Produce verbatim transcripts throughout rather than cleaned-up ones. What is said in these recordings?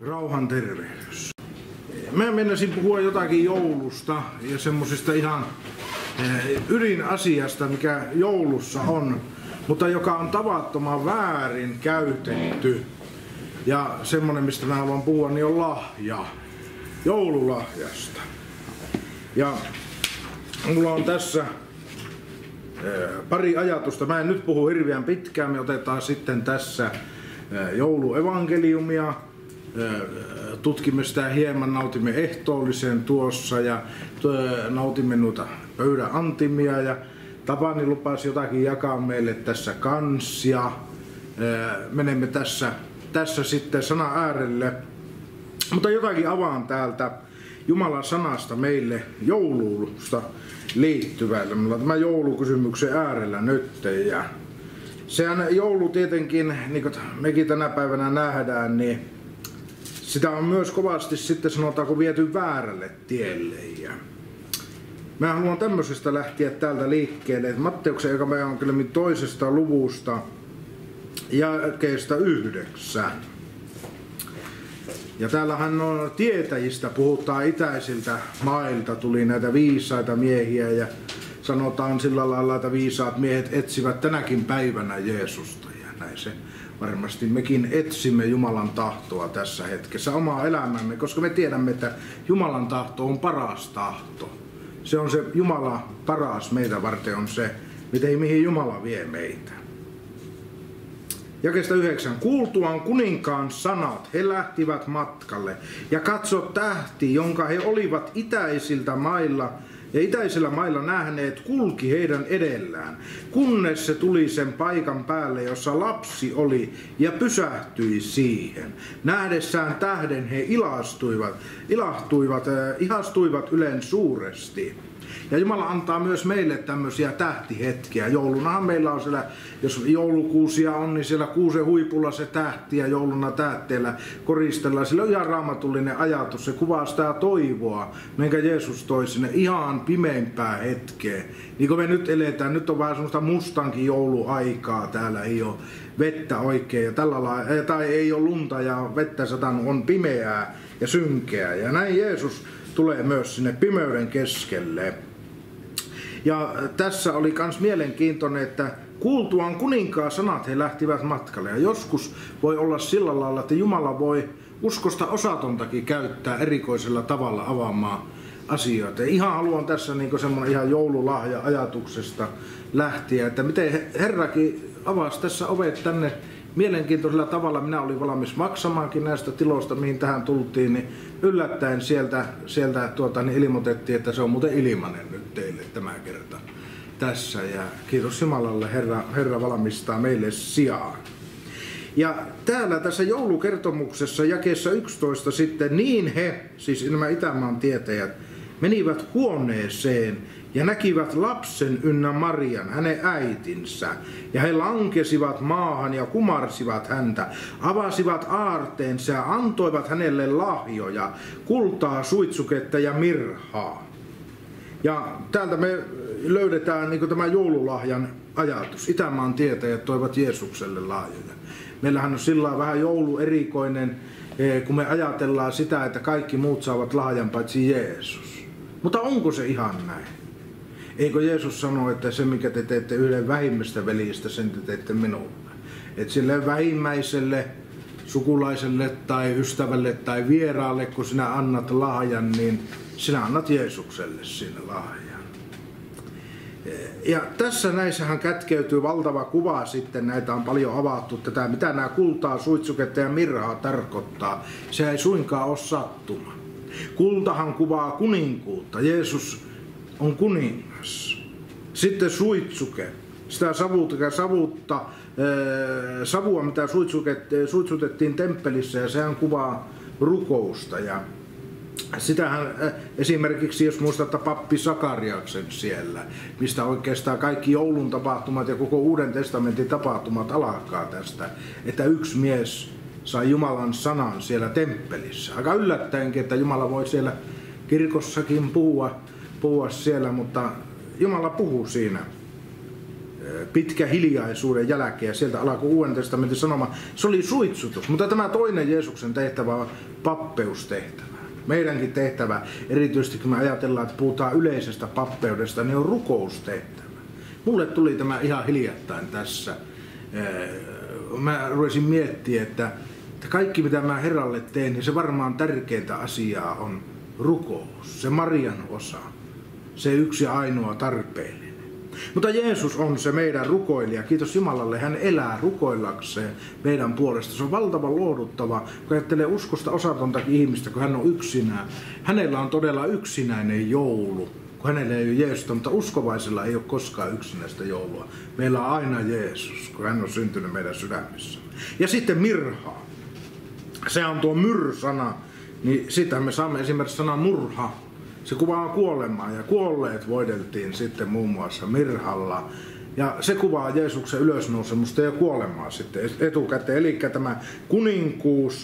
Rauhan tervehdys. Mä menisin puhua jotakin joulusta ja semmosista ihan ydinasiasta, mikä joulussa on, mutta joka on tavattoman väärin käytetty. Ja semmonen, mistä mä haluan puhua, niin on lahja. Joululahjasta. Ja mulla on tässä pari ajatusta. Mä en nyt puhu hirveän pitkään. Me otetaan sitten tässä jouluevankeliumia. Tutkimme sitä hieman, nautimme ehtoollisen tuossa ja nautimme noita pöydän antimia. Ja Tapani lupasi jotakin jakaa meille tässä kans. Ja menemme tässä, tässä sitten sana äärelle. Mutta jotakin avaan täältä Jumalan sanasta meille joulusta liittyvällä. Meillä on tämä joulukysymyksen äärellä nyt. Ja sehän joulu tietenkin, niin kuin mekin tänä päivänä nähdään, niin sitä on myös kovasti sitten sanotaanko viety väärälle tielle. Ja mä haluan tämmöisestä lähteä täältä liikkeelle, että Matteuksen evankeliumin toisesta luvusta jakeesta yhdeksän. Ja täällähän on tietäjistä, puhutaan itäisiltä mailta, tuli näitä viisaita miehiä ja sanotaan sillä lailla, että viisaat miehet etsivät tänäkin päivänä Jeesusta. Ja näin se varmasti mekin etsimme Jumalan tahtoa tässä hetkessä omaa elämämme, koska me tiedämme, että Jumalan tahto on paras tahto. Se on se Jumala paras meitä varten on se, miten, mihin Jumala vie meitä. Jakeesta yhdeksän. Kuultuaan kuninkaan sanat, he lähtivät matkalle ja katso tähti, jonka he olivat itäisiltä mailla ja itäisillä mailla nähneet, kulki heidän edellään, kunnes se tuli sen paikan päälle, jossa lapsi oli, ja pysähtyi siihen. Nähdessään tähden he ilastuivat, ilahtuivat, äh, ihastuivat ylen suuresti. Ja Jumala antaa myös meille tämmöisiä tähtihetkiä. Joulunahan meillä on siellä, jos joulukuusia on, niin siellä kuusen huipulla se tähti ja jouluna tähteellä koristellaan. Sillä on ihan raamatullinen ajatus. Se kuvaa sitä toivoa, minkä Jeesus toi sinne ihan pimeimpää hetkeä. Niin kuin me nyt eletään, nyt on vähän semmoista mustankin jouluaikaa. Täällä ei ole vettä oikein ja tällä lailla, tai ei ole lunta ja vettä satanut, on pimeää ja synkeää. Ja näin Jeesus tulee myös sinne pimeyden keskelle. Ja tässä oli myös mielenkiintoinen, että kuultuaan kuninkaan sanat he lähtivät matkalle. Ja joskus voi olla sillä lailla, että Jumala voi uskosta osatontakin käyttää erikoisella tavalla avaamaan asioita. Ja ihan haluan tässä niin semmoinen ihan joululahja ajatuksesta lähteä, että miten Herrakin avasi tässä ovet tänne mielenkiintoisella tavalla. Minä olin valmis maksamaankin näistä tiloista, mihin tähän tultiin, niin yllättäen sieltä, sieltä tuota, niin ilmoitettiin, että se on muuten ilmainen nyt teille tämä kerta tässä. Ja kiitos Jumalalle, Herra, Herra valmistaa meille sijaa. Ja täällä tässä joulukertomuksessa jakeessa yksitoista sitten niin he, siis nämä Itämaan tietäjät, menivät huoneeseen ja näkivät lapsen ynnä Marian, hänen äitinsä, ja he lankesivat maahan ja kumarsivat häntä, avasivat aarteensa ja antoivat hänelle lahjoja, kultaa, suitsuketta ja mirhaa. Ja täältä me löydetään niin kuin tämä joululahjan ajatus. Itämaan tietäjät toivat Jeesukselle lahjoja. Meillähän on sillä vähän jouluerikoinen, kun me ajatellaan sitä, että kaikki muut saavat lahjan paitsi Jeesus. Mutta onko se ihan näin? Eikö Jeesus sano, että se mikä te teette yhden vähimmästä veljistä, sen te teette minulle? Että sille vähimmäiselle sukulaiselle tai ystävälle tai vieraalle, kun sinä annat lahjan, niin sinä annat Jeesukselle sinne lahjan. Ja tässä näissähän kätkeytyy valtava kuva sitten, näitä on paljon avattu, tätä, mitä nämä kultaa, suitsuketta ja mirhaa tarkoittaa. Se ei suinkaan ole sattuma. Kultahan kuvaa kuninkuutta, Jeesus on kuningas. Sitten suitsuke, sitä savutta, savutta, savua mitä suitsutettiin temppelissä, ja sehän kuvaa rukousta. Ja sitähän esimerkiksi, jos muistatte pappi Sakariaksen siellä, mistä oikeastaan kaikki joulun tapahtumat ja koko Uuden testamentin tapahtumat alkaa tästä, että yksi mies sai Jumalan sanan siellä temppelissä. Aika yllättäenkin, että Jumala voi siellä kirkossakin puhua, puhua siellä, mutta Jumala puhuu siinä. pitkä hiljaisuuden jälkeen ja sieltä alkoi Uuden testamentin sanoma. Se oli suitsutus, mutta tämä toinen Jeesuksen tehtävä on pappeustehtävä. Meidänkin tehtävä, erityisesti kun me ajatellaan, että puhutaan yleisestä pappeudesta, niin on rukoustehtävä. Mulle tuli tämä ihan hiljattain tässä. Mä rupesin miettimään, että kaikki mitä mä Herralle teen, niin se varmaan tärkeintä asiaa on rukous, se Marian osa, se yksi ainoa tarpeellinen. Mutta Jeesus on se meidän rukoilija. Kiitos Jumalalle, hän elää rukoillakseen meidän puolesta. Se on valtavan lohduttava, kun ajattelee uskosta osatontakin ihmistä, kun hän on yksinään. Hänellä on todella yksinäinen joulu, kun hänellä ei ole Jeesusta, mutta uskovaisella ei ole koskaan yksinäistä joulua. Meillä on aina Jeesus, kun hän on syntynyt meidän sydämissä. Ja sitten mirha. Se on tuo myr-sana, niin sitä me saamme esimerkiksi sana murha. Se kuvaa kuolemaa ja kuolleet voideltiin sitten muun muassa mirhalla. Ja se kuvaa Jeesuksen ylösnousemusta ja kuolemaa sitten etukäteen. Eli tämä kuninkuus,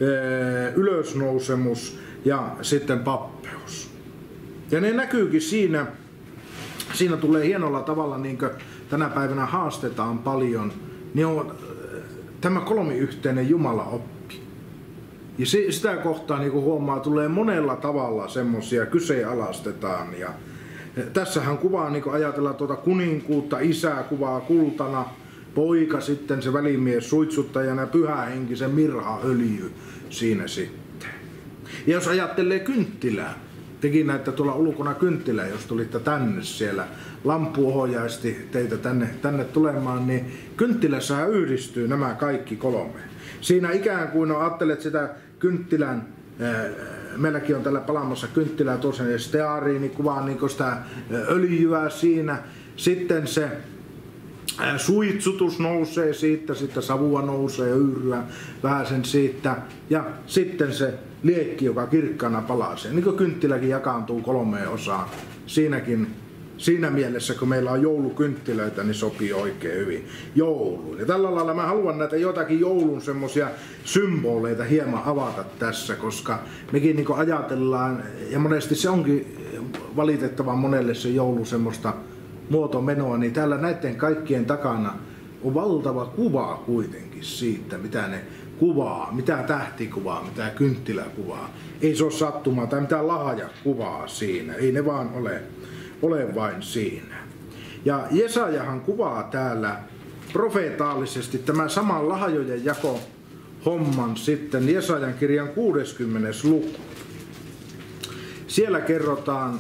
ylösnousemus ja sitten pappeus. Ja ne näkyykin siinä, siinä tulee hienolla tavalla, niin kuin tänä päivänä haastetaan paljon, niin on tämä kolmiyhteinen Jumala-oppi. Ja sitä kohtaa, niin kuin huomaa, tulee monella tavalla semmoisia kyseenalaistetaan. Ja tässähän kuvaa, niin kuin ajatellaan tuota kuninkuutta, isää kuvaa kultana, poika sitten se välimies suitsuttajana, pyhä henki, se mirhaöljy siinä sitten. Ja jos ajattelee kynttilää, tekin näitä tuolla ulkona kynttilää, jos tulitte tänne siellä, lamppu ohjaisti teitä tänne, tänne tulemaan, niin kynttilässähän yhdistyy nämä kaikki kolme. Siinä ikään kuin no, ajattelet sitä kynttilän, meilläkin on tällä palamassa kynttilää tuossa, ja steariini kuvaa niin sitä öljyä siinä. Sitten se suitsutus nousee siitä, sitten savua nousee, öyryä vähän sen siitä. Ja sitten se liekki, joka kirkkaana palasee. Niin kuin kynttiläkin jakaantuu kolmeen osaan. Siinäkin, siinä mielessä, kun meillä on joulukynttilöitä, niin sopii oikein hyvin jouluun. Ja tällä lailla mä haluan näitä jotakin joulun semmosia symboleita hieman avata tässä, koska mekin niin ajatellaan, ja monesti se onkin valitettavan monelle se joulu semmoista muotomenoa, niin täällä näiden kaikkien takana on valtava kuva kuitenkin siitä, mitä ne kuvaa, mitä tähti kuvaa, mitä kynttilä kuvaa. Ei se ole sattumaa tai mitään lahja kuvaa siinä, ei ne vaan ole, ole vain siinä. Ja Jesajahan kuvaa täällä profeetaalisesti tämän saman lahjojen jako homman sitten Jesajan kirjan kuudeskymmenes luku. Siellä kerrotaan,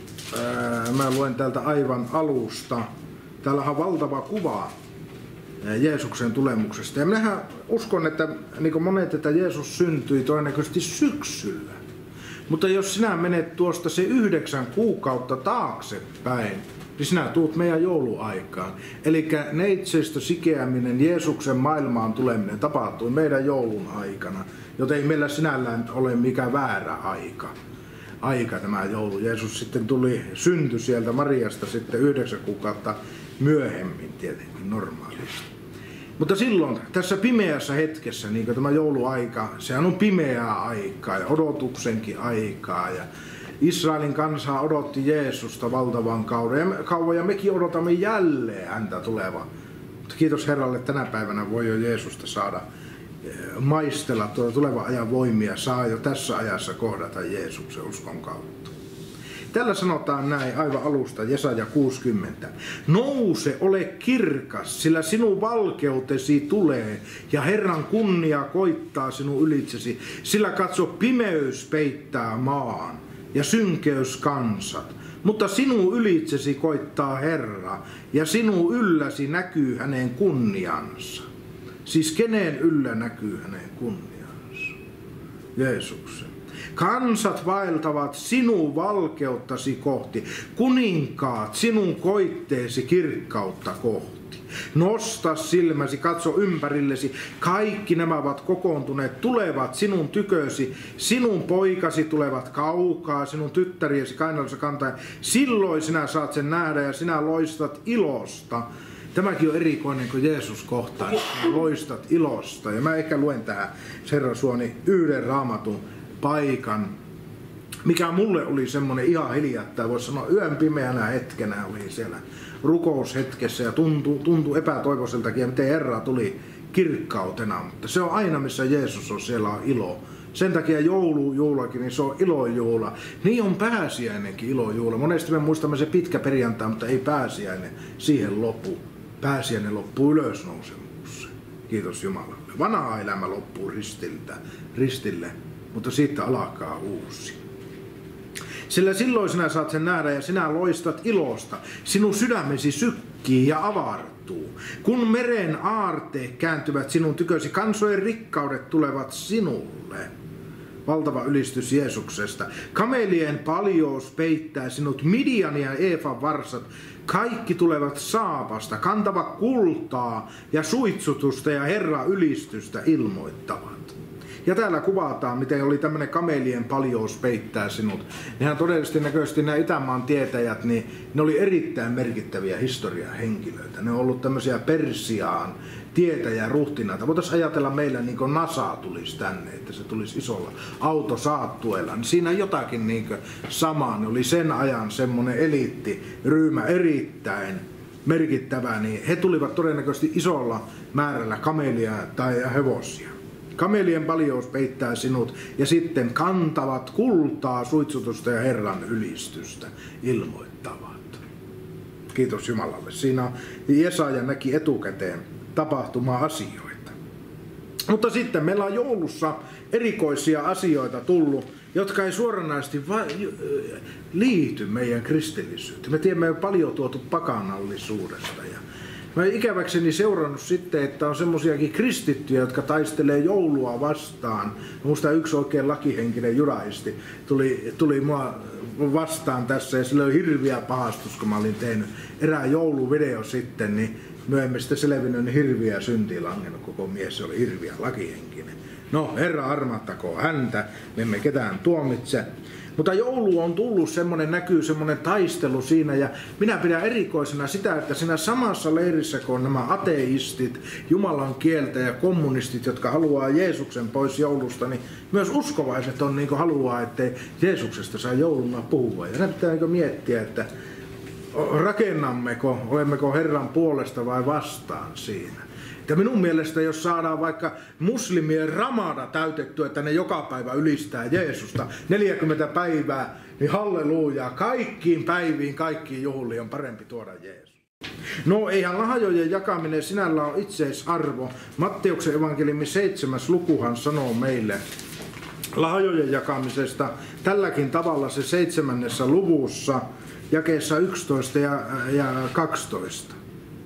ää, mä luen täältä aivan alusta, täällähän on valtava kuva Jeesuksen tulemuksesta. Ja minähän uskon, että niin kuin monet, että Jeesus syntyi todennäköisesti syksyllä. Mutta jos sinä menet tuosta se yhdeksän kuukautta taaksepäin, niin sinä tuut meidän jouluaikaan. Eli neitseistä sikeäminen, Jeesuksen maailmaan tuleminen tapahtui meidän joulun aikana, joten ei meillä sinällään ole mikään väärä aika. Aika tämä joulu. Jeesus sitten tuli, syntyi sieltä Mariasta sitten yhdeksän kuukautta myöhemmin tietenkin normaalisti. Mutta silloin tässä pimeässä hetkessä, niin kuin tämä jouluaika, sehän on pimeää aikaa ja odotuksenkin aikaa. Ja Israelin kansa odotti Jeesusta valtavan kauan ja mekin odotamme jälleen häntä tulevaa. Mutta kiitos Herralle, tänä päivänä voi jo Jeesusta saada maistella tuota tulevan ajan voimia, saa jo tässä ajassa kohdata Jeesuksen uskon kautta. Tällä sanotaan näin aivan alusta, Jesaja kuusikymmentä. Nouse, ole kirkas, sillä sinun valkeutesi tulee, ja Herran kunnia koittaa sinun ylitsesi. Sillä katso, pimeys peittää maan, ja synkeys kansat. Mutta sinun ylitsesi koittaa Herra, ja sinun ylläsi näkyy hänen kunniansa. Siis kenen yllä näkyy hänen kunniansa? Jeesuksen. Kansat vaeltavat sinun valkeuttasi kohti, kuninkaat sinun koitteesi kirkkautta kohti. Nosta silmäsi, katso ympärillesi, kaikki nämä ovat kokoontuneet, tulevat sinun tykösi, sinun poikasi tulevat kaukaa, sinun tyttäriesi kainalossa kantaen. Silloin sinä saat sen nähdä ja sinä loistat ilosta. Tämäkin on erikoinen, kun Jeesus kohtaa, loistat ilosta. Ja mä ehkä luen tähän Herra suoni yhden raamatun paikan mikä mulle oli semmoinen ihan hiljattain, voisi sanoa yön pimeänä hetkenä oli siellä rukoushetkessä ja tuntui, tuntui epätoivoiseltakin, miten Herra tuli kirkkautena, mutta se on aina missä Jeesus on, siellä on ilo. Sen takia joulujuhlakin, niin se on ilojuhla. Niin on pääsiäinenkin ilojuhla. Monesti me muistamme se pitkä perjantai, mutta ei pääsiäinen siihen lopu. Pääsiäinen loppuu ylösnousemukseen. Kiitos Jumalalle. Vanha elämä loppuu ristiltä, ristille, mutta siitä alkaa uusi. Sillä silloin sinä saat sen nähdä ja sinä loistat ilosta. Sinun sydämesi sykkii ja avartuu. Kun meren aarteet kääntyvät sinun tykösi, kansojen rikkaudet tulevat sinulle. Valtava ylistys Jeesuksesta. Kamelien paljous peittää sinut, Midian ja Eefan varsat. Kaikki tulevat saapasta, kantavat kultaa ja suitsutusta ja Herran ylistystä ilmoittavat. Ja täällä kuvataan, miten oli tämmöinen kamelien paljous peittää sinut. Nehän todellisesti näköisesti nämä Itämaan tietäjät, niin ne oli erittäin merkittäviä historiahenkilöitä. Ne on ollut tämmöisiä Persiaan tietäjäruhtinaita. Voitaisiin ajatella meillä niin kuin NASA tulisi tänne, että se tulisi isolla autosaattueella. Niin siinä jotakin niin kuin samaa. Ne oli sen ajan semmoinen eliittiryhmä erittäin merkittävä, niin he tulivat todennäköisesti isolla määrällä kamelia tai hevosia. Kamelien paljous peittää sinut ja sitten kantavat kultaa, suitsutusta ja Herran ylistystä ilmoittavat. Kiitos Jumalalle. Siinä Jesaja näki etukäteen tapahtuma-asioita. Mutta sitten meillä on joulussa erikoisia asioita tullut, jotka ei suoranaisesti va- liity meidän kristillisyyteen. Me tiedämme jo paljon tuotu pakanallisuudesta. Ja mä olen ikäväkseni seurannut sitten, että on semmoisiakin kristittyjä, jotka taistelee joulua vastaan. Minusta yksi oikein lakihenkinen juraisti tuli, tuli mua vastaan tässä ja sillä oli hirviä pahastus, kun mä olin tehnyt erään jouluvideo sitten, niin myöhemmin sitten selvinnyt, niin hirviä syntiin langennut koko mies, se oli hirviä lakihenkinen. No, Herra armattakoon häntä, me emme ketään tuomitse. Mutta joulu on tullut semmoinen, näkyy semmoinen taistelu siinä ja minä pidän erikoisena sitä, että siinä samassa leirissä, kun on nämä ateistit, Jumalan kieltä ja kommunistit, jotka haluaa Jeesuksen pois joulusta, niin myös uskovaiset on niin kuin haluaa, ettei Jeesuksesta saa jouluna puhua. Ja pitää niin kuin miettiä, että rakennammeko, olemmeko Herran puolesta vai vastaan siinä. Ja minun mielestä, jos saadaan vaikka muslimien ramada täytettyä, että ne joka päivä ylistää Jeesusta neljäkymmentä päivää, niin halleluja, kaikkiin päiviin, kaikkiin juhliin on parempi tuoda Jeesus. No eihän lahjojen jakaminen sinällä ole itseisarvo. Matteuksen evankeliumin seitsemäs lukuhan sanoo meille lahjojen jakamisesta tälläkin tavalla se seitsemännessä luvussa, jakeessa yksitoista ja, ja kaksitoista.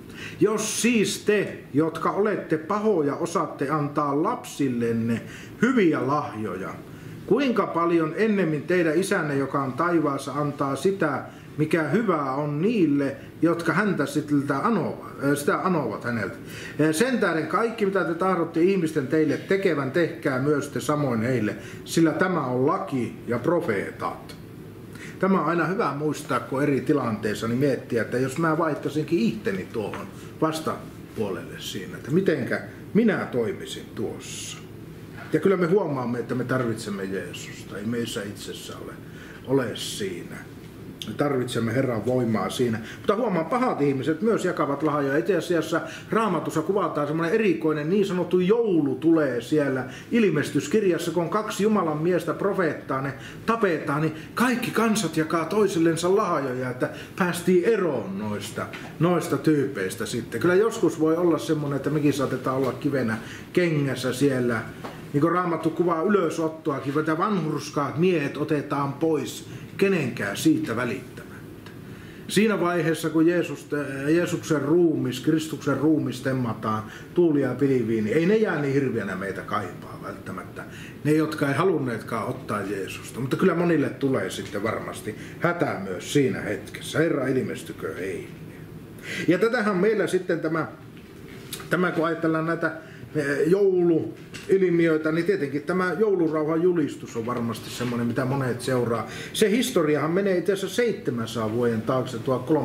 Jos siis te, jotka olette pahoja, osaatte antaa lapsillenne hyviä lahjoja, kuinka paljon ennemmin teidän isänne, joka on taivaassa, antaa sitä, mikä hyvää on niille, jotka häntä sitä anovat, sitä anovat häneltä. Sen tähden kaikki, mitä te tahdotte ihmisten teille tekevän, tehkää myös te samoin heille, sillä tämä on laki ja profeetat. Tämä on aina hyvä muistaa, kun eri tilanteissa niin miettiä, että jos mä vaihtaisinkin itteni tuohon vastapuolelle siinä, että mitenkä minä toimisin tuossa. Ja kyllä me huomaamme, että me tarvitsemme Jeesusta, ei meissä itsessä ole, ole siinä. Me tarvitsemme Herran voimaa siinä. Mutta huomaan, pahat ihmiset myös jakavat lahjoja. Itse asiassa Raamatussa kuvataan semmoinen erikoinen niin sanottu joulu tulee siellä ilmestyskirjassa, kun on kaksi Jumalan miestä profeettaa, ne tapetaan, niin kaikki kansat jakaa toisillensa lahjoja, että päästiin eroon noista, noista tyypeistä sitten. Kyllä joskus voi olla semmoinen, että mekin saatetaan olla kivenä kengässä siellä. Niin kuin Raamattu kuvaa ylösottoakin, että vanhurskaat miehet otetaan pois, kenenkään siitä välittämättä. Siinä vaiheessa, kun Jeesus, Jeesuksen ruumis, Kristuksen ruumis temmataan tuulia pilviin, niin ei ne jää niin hirveänä meitä kaipaa välttämättä. Ne, jotka ei halunneetkaan ottaa Jeesusta. Mutta kyllä monille tulee sitten varmasti hätä myös siinä hetkessä. Herra ilmestykö heille. Ja tätähän meillä sitten tämä, tämä kun ajatellaan näitä joulu ilmiöitä, niin tietenkin tämä joulurauhan julistus on varmasti semmoinen, mitä monet seuraa. Se historiahan menee itse asiassa seitsemänsadan vuoden taakse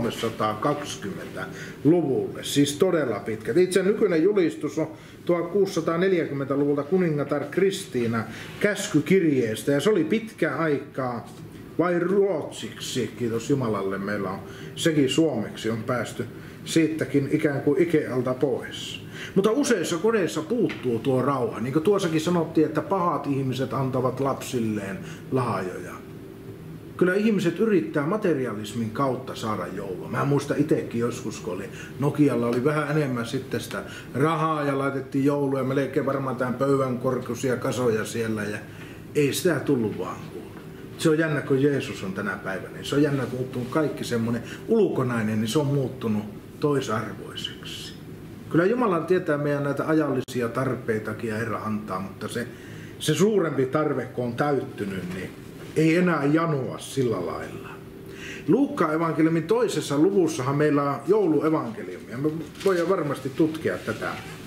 tuhatkolmesataakaksikymmentäluvulle, siis todella pitkä. Itse nykyinen julistus on tuhatkuusisataaneljäkymmentäluvulta kuningatar Kristiina käskykirjeestä, ja se oli pitkä aikaa vain ruotsiksi, kiitos Jumalalle, meillä on sekin suomeksi on päästy siitäkin ikään kuin Ikealta pois. Mutta useissa kodeissa puuttuu tuo rauha. Niin kuin tuossakin sanottiin, että pahat ihmiset antavat lapsilleen lahjoja. Kyllä ihmiset yrittää materialismin kautta saada joulua. Mä muistan itsekin joskus, kun oli Nokialla oli vähän enemmän sitten sitä rahaa ja laitettiin jouluja. Melkein varmaan tämän pöydän korkuisia kasoja siellä ja ei sitä tullut vaan kuulu. Se on jännä, kun Jeesus on tänä päivänä. Se on jännä, kun muuttunut kaikki semmoinen ulkonainen, niin se on muuttunut toisarvoiseksi. Kyllä Jumala tietää meidän näitä ajallisia tarpeitakin ja Herra antaa, mutta se, se suurempi tarve, kun on täyttynyt, niin ei enää janoa sillä lailla. Luukkaan evankeliumin toisessa luvussahan meillä on jouluevankeliumi, ja me voidaan varmasti tutkia tätä.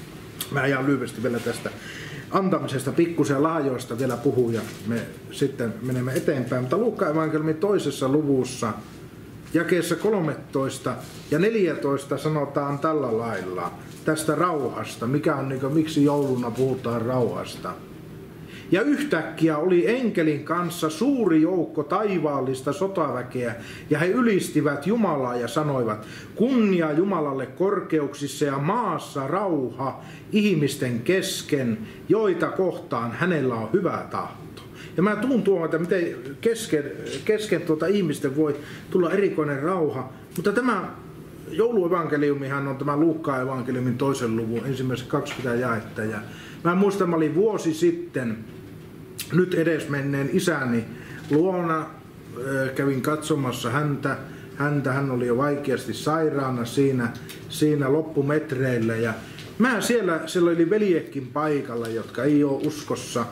Mä ajan lyhyesti vielä tästä antamisesta, pikkusen lahjoista vielä puhua ja me sitten menemme eteenpäin. Mutta Luukkaan evankeliumin toisessa luvussa jakeessa kolmetoista ja neljätoista sanotaan tällä lailla tästä rauhasta, mikä on, niin kuin, miksi jouluna puhutaan rauhasta. Ja yhtäkkiä oli enkelin kanssa suuri joukko taivaallista sotaväkeä, ja he ylistivät Jumalaa ja sanoivat, kunnia Jumalalle korkeuksissa ja maassa rauha ihmisten kesken, joita kohtaan hänellä on hyvä tahto. Ja mä tuun tuohon, että miten kesken, kesken tuota ihmisten voi tulla erikoinen rauha, mutta tämä jouluevankeliumihan on tämä Luukkaan evankeliumin toisen luvun ensimmäiset kaksikymmentä jaetta. Ja mä muistan, mä olin vuosi sitten nyt edesmenneen isäni luona, kävin katsomassa häntä. häntä. Hän oli jo vaikeasti sairaana siinä, siinä loppumetreillä. Ja mä siellä, siellä oli veljekin paikalla, jotka ei ole uskossa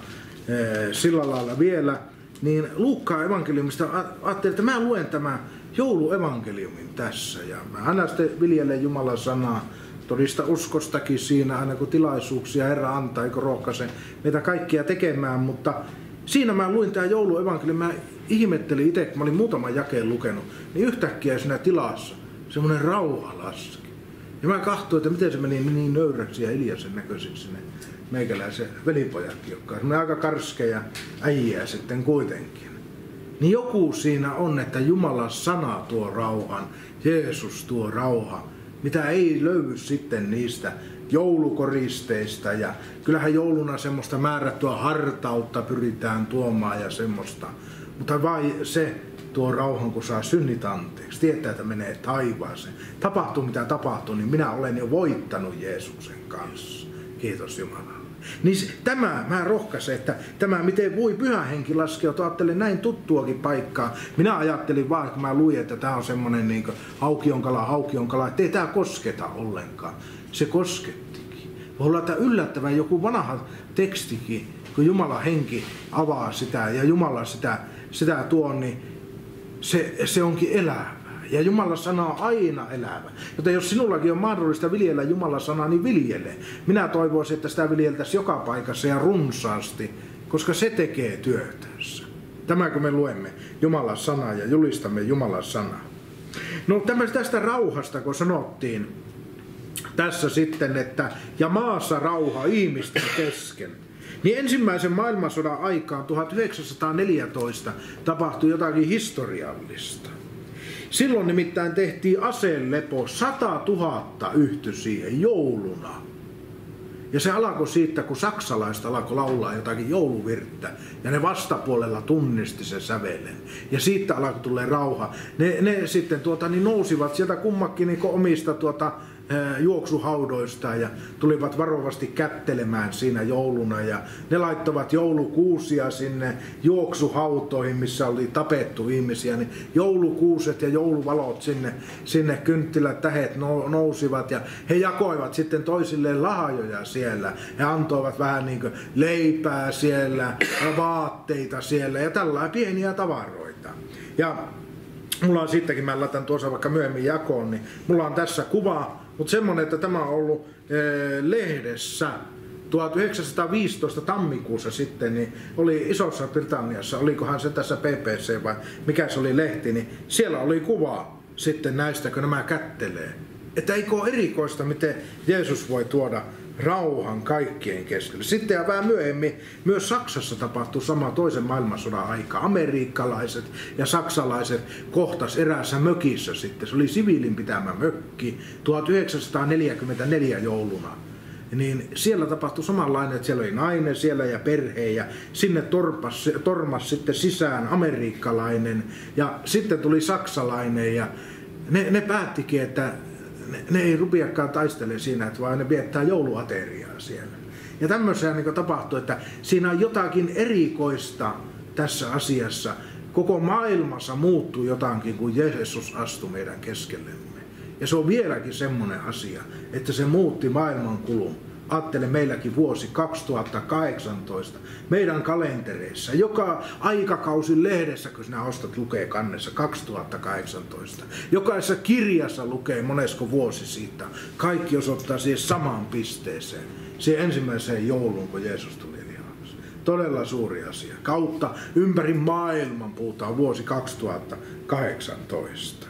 sillä lailla vielä. Niin Luukkaan evankeliumista ajattelin, että mä luen tämän jouluevankeliumin tässä. Ja mä aina sitten viljelen Jumalan sanaa. Todista uskostakin siinä, aina kun tilaisuuksia Herra antaa, eikö rohkaise meitä kaikkia tekemään, mutta siinä mä luin tämän jouluevankeliumin, mä ihmettelin itse, kun mä olin muutaman jakeen lukenut, niin yhtäkkiä siinä tilassa semmoinen rauha laski. Ja mä katsoin, että miten se meni niin nöyräksi ja hiljaisen näköiseksi sinne meikäläisen velipojatkin, jotka on aika karskeja äijää sitten kuitenkin. Niin joku siinä on, että Jumalan sana tuo rauhan, Jeesus tuo rauha, mitä ei löydy sitten niistä joulukoristeista. Ja kyllähän jouluna semmoista määrättyä hartautta pyritään tuomaan ja semmoista. Mutta vai se tuo rauhan, kun saa synnit anteeksi, tietää, että menee taivaaseen. Tapahtuu mitä tapahtuu, niin minä olen jo voittanut Jeesuksen kanssa. Kiitos Jumalalle. Niin tämä, mä rohkaisen, että tämä miten voi Pyhä Henki laskeutua, ajattelin näin tuttuakin paikkaa. Minä ajattelin vaan, kun mä luin, että tämä on semmoinen niin kuin haukionkala, haukionkala, että ei tämä kosketa ollenkaan. Se koskettikin. Voi olla, että yllättävän joku vanha tekstikin, kun Jumalan henki avaa sitä ja Jumala sitä, sitä tuo, niin se, se onkin elävä. Ja Jumalan sana on aina elävä. Joten jos sinullakin on mahdollista viljellä Jumalan sanaa, niin viljele. Minä toivoisin, että sitä viljeltäisiin joka paikassa ja runsaasti, koska se tekee työtänsä. Tämä kun me luemme Jumalan sanaa ja julistamme Jumalan sanaa. No tästä rauhasta, kun sanottiin tässä sitten, että ja maassa rauha ihmisten kesken. Niin ensimmäisen maailmansodan aikaan tuhatyhdeksänsataaneljätoista tapahtui jotakin historiallista. Silloin nimittäin tehtiin aselepo, satatuhatta yhtyi siihen jouluna. Ja se alkoi siitä, kun saksalaiset alkoi laulaa jotakin jouluvirttä. Ja ne vastapuolella tunnisti sen sävelen. Ja siitä alkoi tulla rauha. Ne, ne sitten tuota, niin nousivat sieltä kummakin niin omista tuota, juoksuhaudoista ja tulivat varovasti kättelemään siinä jouluna. Ja ne laittoivat joulukuusia sinne juoksuhautoihin, missä oli tapettu ihmisiä. Niin joulukuuset ja jouluvalot sinne, sinne kynttilät tähet nousivat ja he jakoivat sitten toisilleen lahjoja siellä. He antoivat vähän niin kuin leipää siellä, vaatteita siellä ja tällaisia pieniä tavaroita. Ja mulla on sittenkin, mä laitan tuossa vaikka myöhemmin jakoon, niin mulla on tässä kuva, mutta semmonen, että tämä on ollut eh, lehdessä tuhatyhdeksänsataaviisitoista tammikuussa sitten niin oli Isossa Britanniassa, olikohan se tässä B B C vai mikä se oli lehti, niin siellä oli kuva sitten näistä, kun nämä kättelee. Että eikö ole erikoista, miten Jeesus voi tuoda rauhan kaikkien keskelle. Sitten ja vähän myöhemmin myös Saksassa tapahtui sama toisen maailmansodan aika. Amerikkalaiset ja saksalaiset kohtas eräässä mökissä sitten. Se oli siviilin pitämä mökki tuhatyhdeksänsataaneljäkymmentäneljä jouluna. Niin siellä tapahtui samanlainen, että siellä oli nainen siellä ja perhe ja sinne torpas, tormas sitten sisään amerikkalainen ja sitten tuli saksalainen ja ne, ne päättikin, että ne, ne ei rupiakaan taistelemaan siinä, että vaan ne viettää jouluateriaa siellä. Ja tämmöisiä niin tapahtui, että siinä on jotakin erikoista tässä asiassa. Koko maailmassa muuttuu jotakin, kun Jeesus astui meidän keskellemme. Ja se on vieläkin semmoinen asia, että se muutti maailmankulun. Ajattele meilläkin vuosi kaksituhattakahdeksantoista meidän kalentereissa. Joka aikakausin lehdessä, kun sinä ostat, lukee kannessa kaksituhattakahdeksantoista. Jokaisessa kirjassa lukee monesko vuosi siitä. Kaikki osoittaa siihen samaan pisteeseen. Siihen ensimmäiseen jouluun, kun Jeesus tuli lihaksi. Todella suuri asia. Kautta ympäri maailman puhutaan vuosi kaksituhattakahdeksantoista.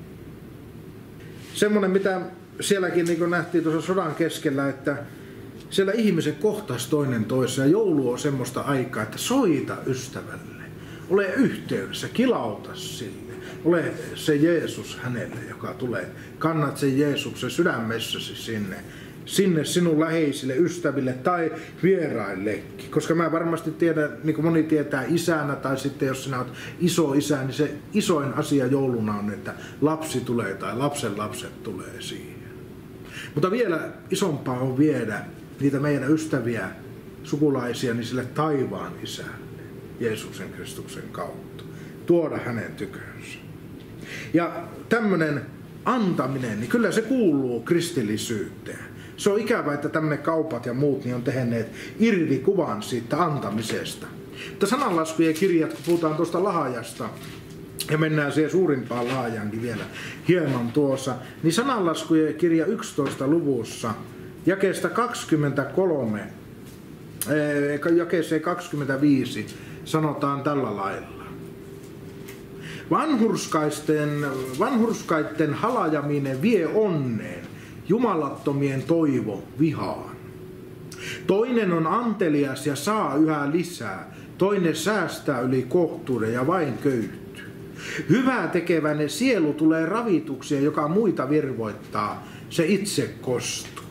Semmoinen, mitä sielläkin niin nähtiin tuossa sodan keskellä, että siellä ihmiset kohtaisi toinen toisessa ja joulu on semmoista aikaa, että soita ystävälle, ole yhteydessä, kilauta sille, ole se Jeesus hänelle, joka tulee. Kannat sen Jeesuksen sydämessäsi sinne, sinne sinun läheisille ystäville tai vieraillekin. Koska mä varmasti tiedän, niin kuin moni tietää isänä tai sitten jos sinä olet iso isä, niin se isoin asia jouluna on, että lapsi tulee tai lapsen lapset tulee siihen. Mutta vielä isompaa on viedä niitä meidän ystäviä, sukulaisia, niin sille taivaan isälle, Jeesuksen Kristuksen kautta. Tuoda hänen tykönsä. Ja tämmöinen antaminen, niin kyllä se kuuluu kristillisyyteen. Se on ikävä, että tämmöinen kaupat ja muut niin on tehneet irvikuvan siitä antamisesta. Mutta sananlaskujen kirjat, kun puhutaan tuosta lahjasta, ja mennään siihen suurimpaan lahjaankin vielä hieman tuossa, niin sananlaskujen kirja yksitoista luvussa, jakeesta kaksikymmentäkolme, jakeeseen kaksikymmentäviisi, sanotaan tällä lailla. Vanhurskaisten, vanhurskaitten halajaminen vie onneen, jumalattomien toivo vihaan. Toinen on antelias ja saa yhä lisää, toinen säästää yli kohtuuden ja vain köyhtyy. Hyvää tekeväinen sielu tulee ravitukseen, joka muita virvoittaa, se itse kostuu.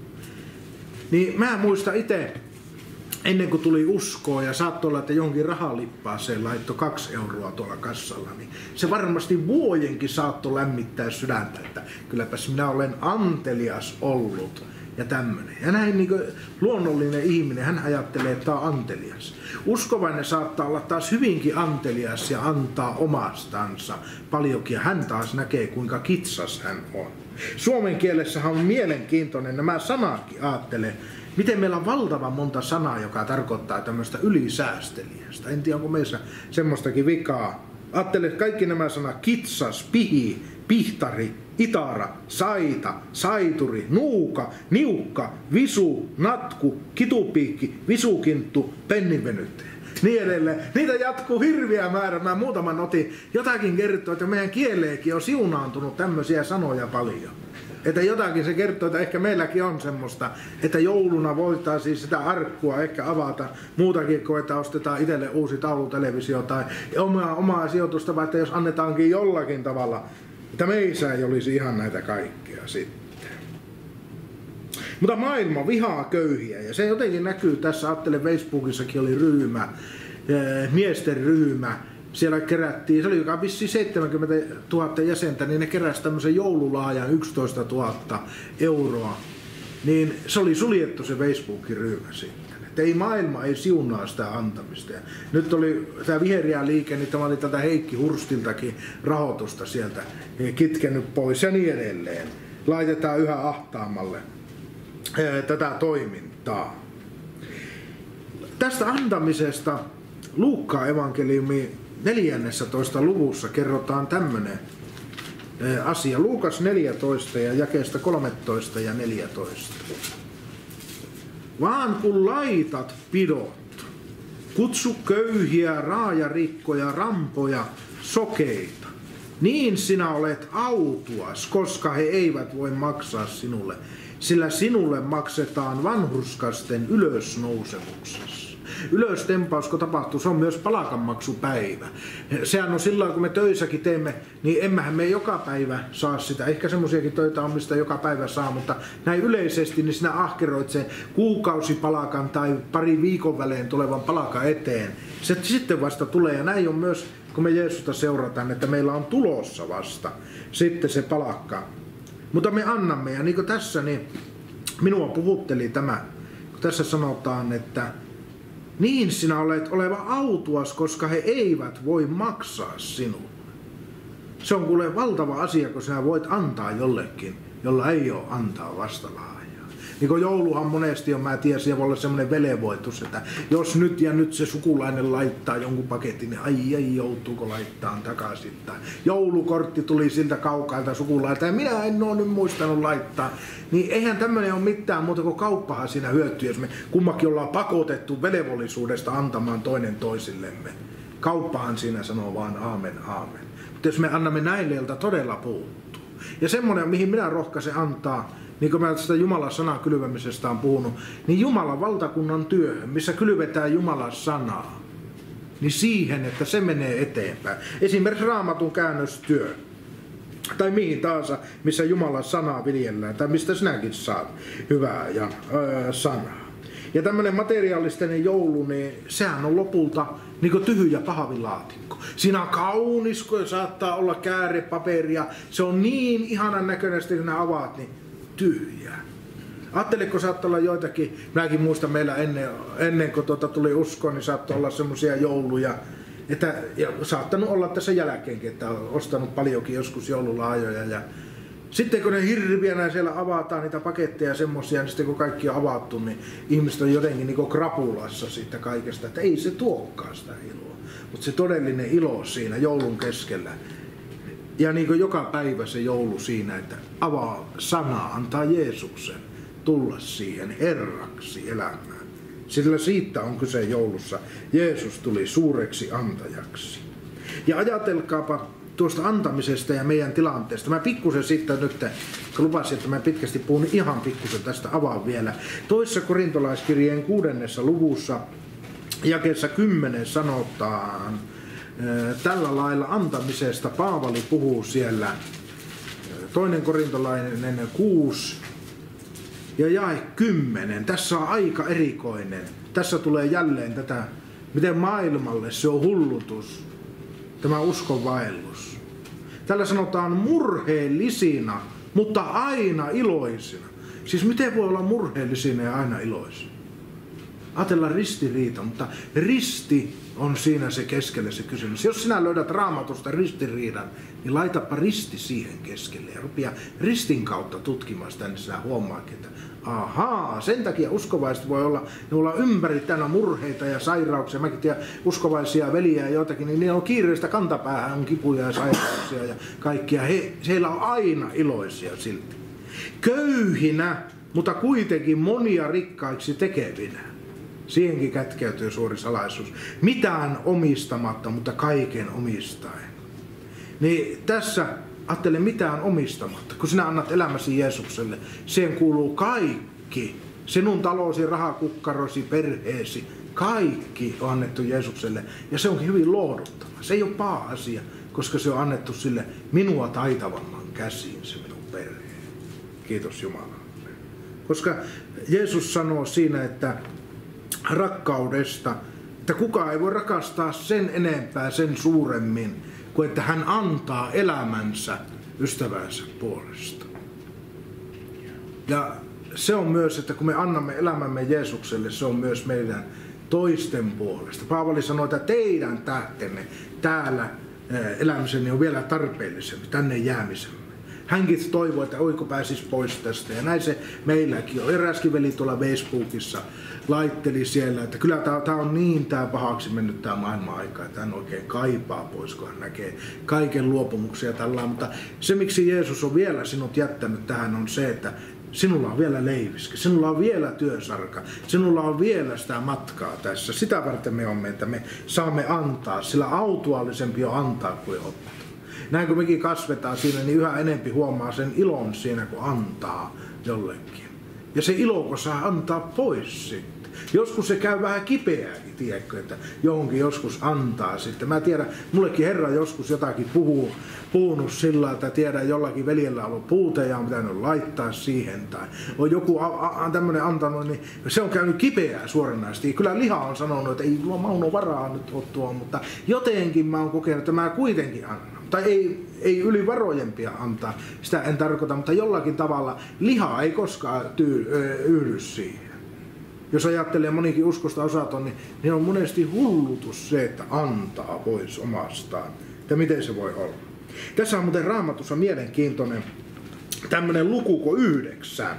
Niin mä muistan itse, ennen kuin tuli uskoa ja saattoi olla, että jonkin rahalippaaseen laittoi kaksi euroa tuolla kassalla, niin se varmasti vuodenkin saattoi lämmittää sydäntä, että kylläpäs minä olen antelias ollut ja tämmöinen. Ja näin niin kuin luonnollinen ihminen, hän ajattelee, että tämä on antelias. Uskovainen saattaa olla taas hyvinkin antelias ja antaa omastansa paljonkin, ja hän taas näkee, kuinka kitsas hän on. Suomen kielessähän on mielenkiintoinen nämä sanakin, ajattelee. Miten meillä on valtavan monta sanaa, joka tarkoittaa tämmöistä ylisäästeliästä. En tiedä, onko meissä semmoistakin vikaa. Ajattele, kaikki nämä sanat, kitsas, pihi, pihtari, itara, saita, saituri, nuuka, niukka, visu, natku, kitupiikki, visukinttu, penninvenyttäjä. Niin edelleen. Niitä jatkuu hirviä määrä. Mä muutaman otin. Jotakin kertoo, että meidän kieleenkin on siunaantunut tämmöisiä sanoja paljon. Että jotakin se kertoo, että ehkä meilläkin on semmoista, että jouluna voitaisiin sitä arkkua ehkä avata muutakin kuin, että ostetaan itselle uusi taulutelevisio tai omaa, omaa sijoitusta, vai että jos annetaankin jollakin tavalla, että meissä ei olisi ihan näitä kaikkea sitten. Mutta maailma vihaa köyhiä ja se jotenkin näkyy tässä, ajattelen Facebookissakin oli ryhmä, miesten ryhmä. Siellä kerättiin, se oli joka vissiin seitsemänkymmentätuhatta jäsentä, niin ne keräsi tämmöisen joululahjan yksitoista tuhatta euroa. Niin se oli suljettu se Facebookin ryhmä sitten. Että ei maailma ei siunaa sitä antamista. Ja nyt oli tämä vihreä liike, niin tämä oli tätä Heikki Hurstiltakin rahoitusta sieltä kitkenyt pois ja niin edelleen. Laitetaan yhä ahtaammalle tätä toimintaa. Tästä antamisesta Luukkaan evankeliumi neljännentoista luvussa kerrotaan tämmöinen asia. Luukas neljätoista ja jakeesta kolmetoista ja neljätoista. vaan kun laitat pidot, kutsu köyhiä, raajarikkoja, rampoja, sokeita. Niin sinä olet autuas, koska he eivät voi maksaa sinulle, sillä sinulle maksetaan vanhurskasten ylösnousemuksessa. Ylöstempaus, kun tapahtuu, se on myös palkanmaksupäivä. Sehän on silloin, kun me töissäkin teemme, niin emmehän me joka päivä saa sitä. Ehkä semmoisiakin töitä on, mistä joka päivä saa, mutta näin yleisesti, niin sinä ahkeroit sen kuukausipalakan tai pari viikon välein tulevan palakan eteen. Se sitten vasta tulee, ja näin on myös, kun me Jeesusta seurataan, että meillä on tulossa vasta sitten se palakka. Mutta me annamme, ja niin kuin tässä, niin minua puhutteli tämä, kun tässä sanotaan, että niin sinä olet oleva autuas, koska he eivät voi maksaa sinulle. Se on kuule valtava asia, kun sinä voit antaa jollekin, jolla ei ole antaa vastalahjaa. Niin kuin jouluhan monesti on, mä tiedän, siellä voi olla semmoinen velvoitus, että jos nyt ja nyt se sukulainen laittaa jonkun paketin, niin ai ai joutuuko laittaa takaisin. Tai joulukortti tuli siltä kaukailta sukulailta ja minä en ole nyt muistanut laittaa. Niin eihän tämmöinen ole mitään muuta kuin kauppahan siinä hyötyy, jos me kummakin ollaan pakotettu velvollisuudesta antamaan toinen toisillemme. Kauppahan siinä sanoo vaan aamen, aamen. Mutta jos me annamme näille, joilta todella puuttuu. Ja semmoinen, mihin minä rohkaisen antaa, niin kuin mä tästä Jumalan sanan kylvämisestä on puhunut, niin Jumalan valtakunnan työhön, missä kylvetään Jumalan sanaa, niin siihen, että se menee eteenpäin. Esimerkiksi Raamatun käännöstyö, tai mihin tahansa, missä Jumalan sanaa viljellään, tai mistä sinäkin saat hyvää ja öö, sanaa. Ja tämmöinen materiaalisten joulu, niin sehän on lopulta niin kuin tyhjä pahvilaatikko. Siinä on kaunis, kun saattaa olla käärepaperia. Se on niin ihanan näköinen, kun ne avaat, niin tyhjää. Ajatteliko saattaa olla joitakin, minäkin muistan meillä ennen, ennen kuin tuota tuli uskoon, niin saattoi olla semmoisia jouluja, että, ja saattanut olla tässä jälkeenkin, että on ostanut paljonkin joskus joululahjoja. Ja sitten kun ne hirviänä siellä avataan niitä paketteja semmoisia, niin sitten kun kaikki on avattu, niin ihmiset on jotenkin niin kuin krapulassa siitä kaikesta, että ei se tuokaan sitä iloa. Mutta se todellinen ilo siinä joulun keskellä. Ja niin kuin joka päivä se joulu siinä, että avaa sanaa, antaa Jeesuksen tulla siihen Herraksi elämään. Sillä siitä on kyse joulussa. Jeesus tuli suureksi antajaksi. Ja ajatelkaapa tuosta antamisesta ja meidän tilanteesta. Mä pikkusen sitten nyt, kun lupasin, että mä pitkästi puhun, ihan pikkusen tästä avaan vielä. Toisessa korintolaiskirjeen kuudennessa luvussa jakeessa kymmenen sanotaan, tällä lailla antamisesta Paavali puhuu siellä, toinen korintolainen kuusi ja jae kymmenen. Tässä on aika erikoinen. Tässä tulee jälleen tätä, miten maailmalle se on hullutus, tämä uskonvaellus. Tällä sanotaan murheellisina, mutta aina iloisina. Siis miten voi olla murheellisina ja aina iloisina? Ajatellaan ristiriita, mutta risti on siinä se keskellä se kysymys. Jos sinä löydät Raamatusta ristiriidan, niin laitapa risti siihen keskelle ja rupea ristin kautta tutkimaan sitä, niin sinä huomaakin, että ahaa, sen takia uskovaiset voi olla, ne olla ympäri tänä murheita ja sairauksia. Mäkin tiedän uskovaisia veliä ja jotakin, niin ne on kiireistä kantapäähän, on kipuja ja sairauksia ja kaikkia. He, heillä on aina iloisia silti. Köyhinä, mutta kuitenkin monia rikkaiksi tekevinä. Siihenkin kätkeytyy suuri salaisuus. Mitään omistamatta, mutta kaiken omistaen. Niin tässä ajattele mitään omistamatta. Kun sinä annat elämäsi Jeesukselle, siihen kuuluu kaikki. Sinun talosi, rahakukkarosi, perheesi. Kaikki on annettu Jeesukselle. Ja se onkin hyvin lohduttava. Se ei ole paha asia, koska se on annettu sille minua taitavamman käsiin, se minun perhe. Kiitos Jumalalle. Koska Jeesus sanoo siinä, että rakkaudesta, että kukaan ei voi rakastaa sen enempää, sen suuremmin, kuin että hän antaa elämänsä ystävänsä puolesta. Ja se on myös, että kun me annamme elämämme Jeesukselle, se on myös meidän toisten puolesta. Paavali sanoi, että teidän tähtenne täällä elämiseni on vielä tarpeellisempi, tänne jäämisemme. Hänkin toivoi, että oiko pääsisi pois tästä. Ja näin se meilläkin on. Eräskin veli tuolla Facebookissa laitteli siellä, että kyllä tämä on niin tää pahaksi mennyt tämä maailman-aika, että hän oikein kaipaa pois, kun hän näkee kaiken luopumuksia tällä. Mutta se, miksi Jeesus on vielä sinut jättänyt tähän, on se, että sinulla on vielä leiviske, sinulla on vielä työsarka, sinulla on vielä sitä matkaa tässä. Sitä varten me olemme, että me saamme antaa, sillä autuaallisempi on antaa kuin ottaa. Näin kun mekin kasvetaan siinä, niin yhä enempi huomaa sen ilon siinä, kun antaa jollekin. Ja se ilo, kun saa antaa pois sitten. Joskus se käy vähän kipeääkin, tiedätkö, että johonkin joskus antaa sitten. Mä tiedän, mullekin Herra joskus jotakin puhuu, puhunut sillä, että tiedän jollakin veljellä on ollut puute ja on pitänyt laittaa siihen. Tai on joku a- a- tämmöinen antanut, niin se on käynyt kipeää suoranaisesti. Kyllä liha on sanonut, että ei tuo Mauno varaa nyt ole tuo, mutta jotenkin mä oon kokenut, että mä kuitenkin annan. Tai ei, ei yli varojempia antaa, sitä en tarkoita, mutta jollakin tavalla liha ei koskaan tyy, yhdy siihen. Jos ajattelee monikin uskosta osaton, niin, niin on monesti hullutus se, että antaa pois omastaan. Ja miten se voi olla? Tässä on muuten Raamatussa mielenkiintoinen tämmöinen luku yhdeksän.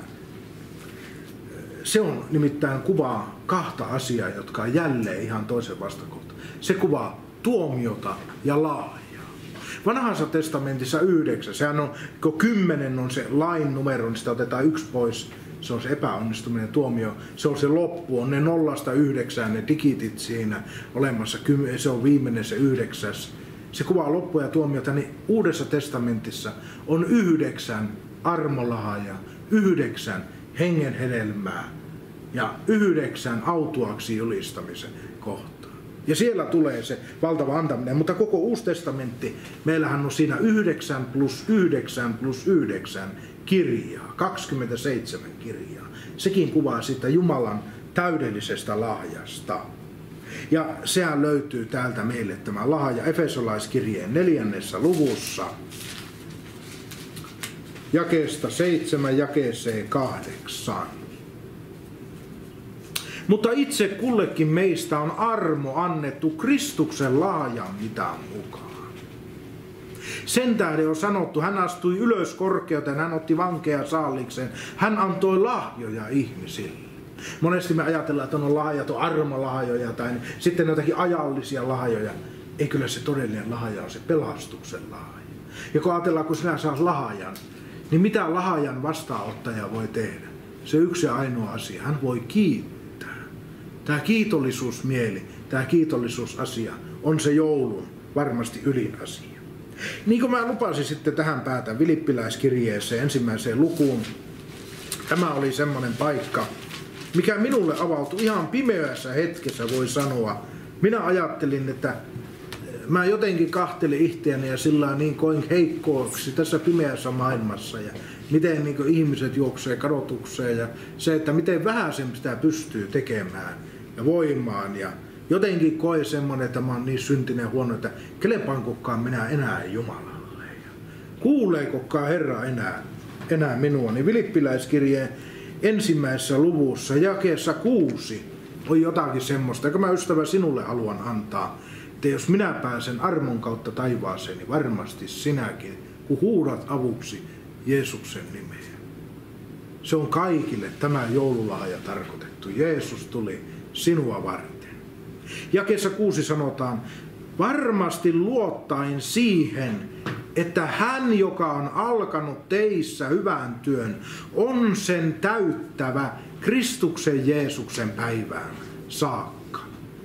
Se on nimittäin kuvaa kahta asiaa, jotka on jälleen ihan toisen vastakohta. Se kuvaa tuomiota ja laajaa. Vanhassa testamentissa yhdeksän, sehän on, kun kymmenen on se lain numero, niin sitä otetaan yksi pois. Se on se epäonnistuminen tuomio. Se on se loppu, on ne nollasta yhdeksään, ne digitit siinä olemassa. Se on viimeinen, se yhdeksäs. Se kuvaa loppua ja tuomiota, niin Uudessa testamentissa on yhdeksän armolahjaa, yhdeksän hengen hedelmää ja yhdeksän autuaksi julistamisen kohtaa. Ja siellä tulee se valtava antaminen, mutta koko Uusi testamentti, meillähän on siinä yhdeksän plus yhdeksän plus yhdeksän kirjaa, kaksikymmentäseitsemän kirjaa. Sekin kuvaa sitä Jumalan täydellisestä lahjasta. Ja sehän löytyy täältä meille tämä lahja Efesolaiskirjeen neljännessä luvussa, jakeesta seitsemän jakeeseen kahdeksan. Mutta itse kullekin meistä on armo annettu Kristuksen lahjan mitan mukaan. Sen tähden on sanottu, hän astui ylös korkeuteen, hän otti vankeja saallikseen, hän antoi lahjoja ihmisille. Monesti me ajatellaan, että on lahjat, on armolahjoja tai sitten jotakin ajallisia lahjoja. Ei, kyllä se todellinen lahja on se pelastuksen lahja. Ja kun ajatellaan, kun sinä saat lahjan, niin mitä lahjan vastaanottaja voi tehdä? Se yksi ja ainoa asia, hän voi kiittää. Tämä kiitollisuusmieli, tämä kiitollisuusasia on se joulun varmasti ylin asia. Niin kuin mä lupasin sitten tähän päätän Filippiläiskirjeeseen ensimmäiseen lukuun. Tämä oli semmoinen paikka, mikä minulle avautui ihan pimeässä hetkessä, voi sanoa. Minä ajattelin, että mä jotenkin kahtelin itseäni ja sillä niin koin heikkooksi tässä pimeässä maailmassa. Ja miten niin ihmiset juoksee kadotukseen ja se, että miten vähän sen sitä pystyy tekemään ja voimaan. Ja jotenkin koin semmoinen, että mä oon niin syntinen huono, että kelepaankokaan minä enää Jumalalle. Ja kuuleekokaan Herra enää, enää minua. Niin Filippiläiskirjeen ensimmäisessä luvussa, jakeessa kuusi, on jotakin semmoista, joka mä ystävä sinulle haluan antaa. Että jos minä pääsen armon kautta taivaaseen, niin varmasti sinäkin, kun huudat avuksi Jeesuksen nimeen. Se on kaikille tämä joululahja tarkoitettu. Jeesus tuli sinua varten. Jakeessa kuusi sanotaan, varmasti luottaen siihen, että hän, joka on alkanut teissä hyvän työn, on sen täyttävä Kristuksen Jeesuksen päivään saakka.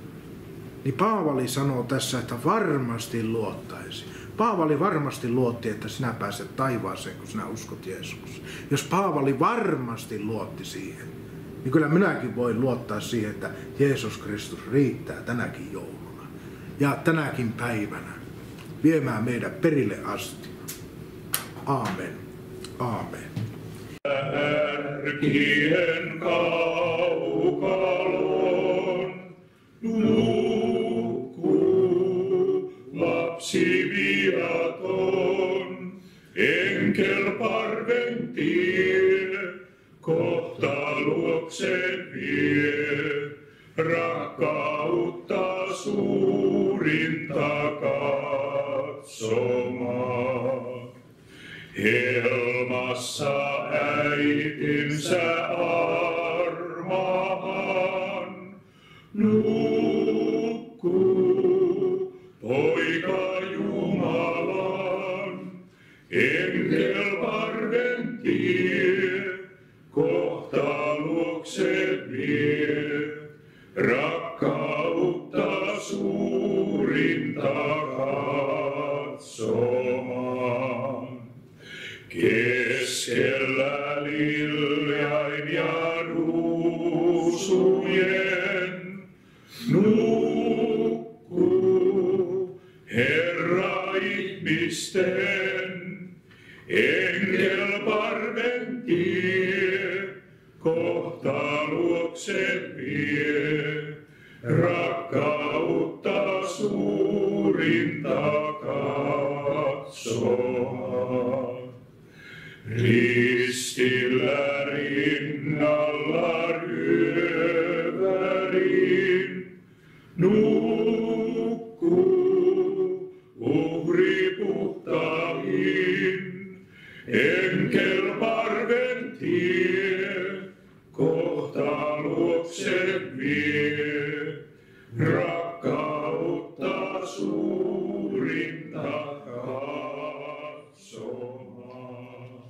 Niin Paavali sanoo tässä, että varmasti luottaisi. Paavali varmasti luotti, että sinä pääset taivaaseen, kun sinä uskot Jeesukseen. Jos Paavali varmasti luotti siihen, niin kyllä minäkin voin luottaa siihen, että Jeesus Kristus riittää tänäkin jouluna ja tänäkin päivänä viemään meidät perille asti. Aamen. Aamen. Ärkien kaukalon nukkuu lapsi viaton, enkel parven tie, kohta luokse vie, rakkautta suurinta katsomaan. Helmassa äitinsä armahan nukkuu poika Jumalan, enkel parven tie, Keskellä liljain ja ruusujen nukkuu Herra ihmisten. Enkelparven tie kohta luokse vie, rakkautta suurinta katsomaan. Ristillä rinnalla ryövärin nukkuu uhri puhtain. Enkelparven tie kohta luokse vie, rakkautta suurinta katsomaan.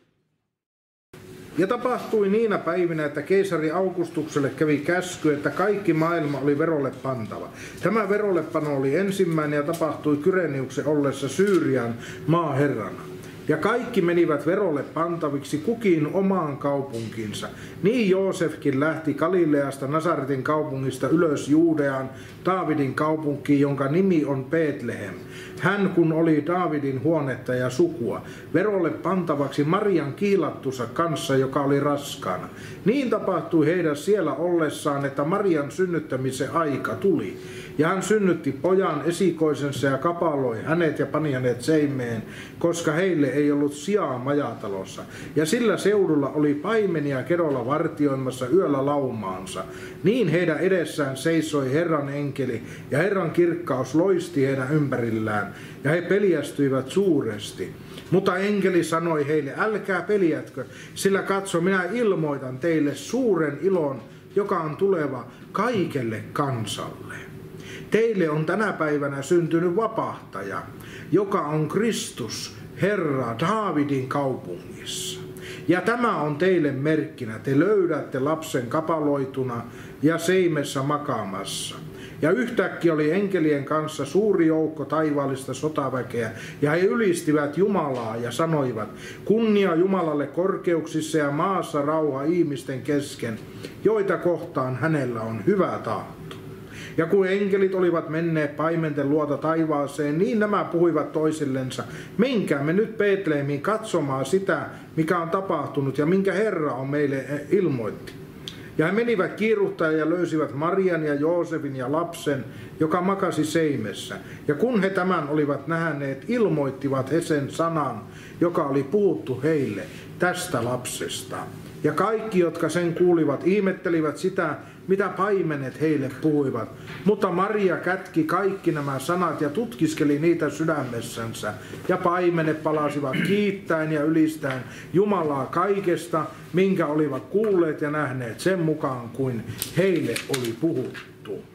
Ja tapahtui niinä päivinä, että keisari Augustukselle kävi käsky, että kaikki maailma oli verolle pantava. Tämä verollepano oli ensimmäinen ja tapahtui Kyreniuksen ollessa Syyrian maaherrana. Ja kaikki menivät verolle pantaviksi kukin omaan kaupunkiinsa. Niin Joosefkin lähti Galileasta Nasaretin kaupungista ylös Juudeaan, Daavidin kaupunkiin, jonka nimi on Betlehem. Hän kun oli Daavidin huonetta ja sukua, verolle pantavaksi Marian kiilattusa kanssa, joka oli raskaana. Niin tapahtui heidän siellä ollessaan, että Marian synnyttämisen aika tuli. Ja hän synnytti pojan esikoisensa ja kapaloi hänet ja pani hänet seimeen, koska heille ei ollut sijaa majatalossa. Ja sillä seudulla oli paimenia kedolla vartioimassa yöllä laumaansa. Niin heidän edessään seisoi Herran enkeli, ja Herran kirkkaus loisti heidän ympärillään, ja he peljästyivät suuresti. Mutta enkeli sanoi heille, älkää peljätkö, sillä katso, minä ilmoitan teille suuren ilon, joka on tuleva kaikelle kansalle. Teille on tänä päivänä syntynyt vapahtaja, joka on Kristus, Herra, Daavidin kaupungissa. Ja tämä on teille merkkinä, te löydätte lapsen kapaloituna ja seimessä makaamassa. Ja yhtäkkiä oli enkelien kanssa suuri joukko taivaallista sotaväkeä, ja he ylistivät Jumalaa ja sanoivat, kunnia Jumalalle korkeuksissa ja maassa rauha ihmisten kesken, joita kohtaan hänellä on hyvä tahto. Ja kun enkelit olivat menneet paimenten luota taivaaseen, niin nämä puhuivat toisillensa, menkäämme nyt Betlehemiin katsomaan sitä, mikä on tapahtunut ja minkä Herra on meille ilmoitti. Ja he menivät kiiruhtaen ja löysivät Marian ja Joosefin ja lapsen, joka makasi seimessä. Ja kun he tämän olivat nähneet, ilmoittivat he sen sanan, joka oli puhuttu heille tästä lapsesta. Ja kaikki, jotka sen kuulivat, ihmettelivät sitä, mitä paimenet heille puhuivat. Mutta Maria kätki kaikki nämä sanat ja tutkiskeli niitä sydämessänsä. Ja paimenet palasivat kiittäen ja ylistäen Jumalaa kaikesta, minkä olivat kuulleet ja nähneet sen mukaan, kuin heille oli puhuttu.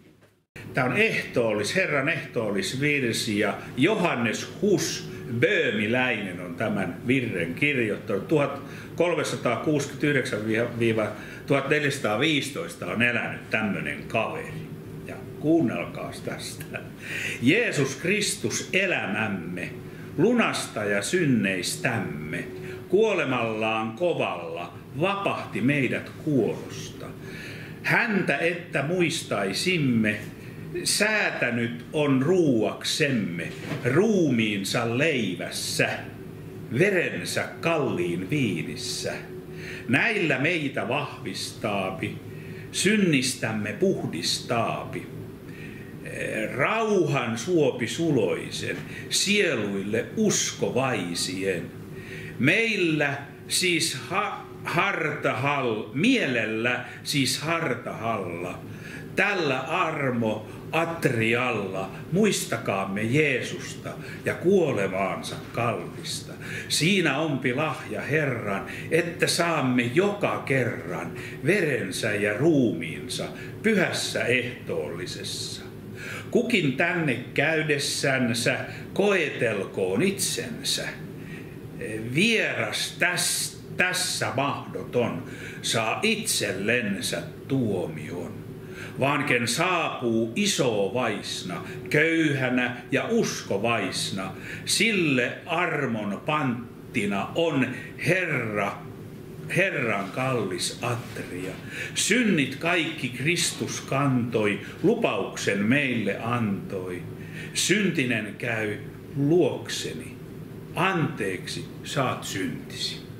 Tämä on ehtoollis, Herran ehtoollisvirsi, ja Johannes Hus Böömiläinen on tämän virren kirjoittanut. tuhatkolmesataakuusikymmentäyhdeksän tuhatneljäsataaviisitoista on elänyt tämmöinen kaveri. Ja kuunnelkaas tästä. Jeesus Kristus elämämme, lunastaja synneistämme, kuolemallaan kovalla vapahti meidät kuolosta. Häntä että muistaisimme, säätänyt on ruuaksemme ruumiinsa leivässä, verensä kalliin viinissä. Näillä meitä vahvistaapi, synnistämme puhdistaapi. Rauhan suopi suloisen, sieluille uskovaisien. Meillä siis ha- hartahall, mielellä siis hartahalla. Tällä armo atrialla muistakaamme Jeesusta ja kuolemaansa kallista. Siinä onpi lahja Herran, että saamme joka kerran verensä ja ruumiinsa pyhässä ehtoollisessa. Kukin tänne käydessänsä koetelkoon itsensä. Vieras täs, tässä mahdoton saa itsellensä tuomion. Vaan ken saapuu isovaisna, köyhänä ja uskovaisna, sille armon porttina on Herra, Herran kallis atria. Synnit kaikki Kristus kantoi, lupauksen meille antoi. Syntinen käy luokseni, anteeksi saat syntisi.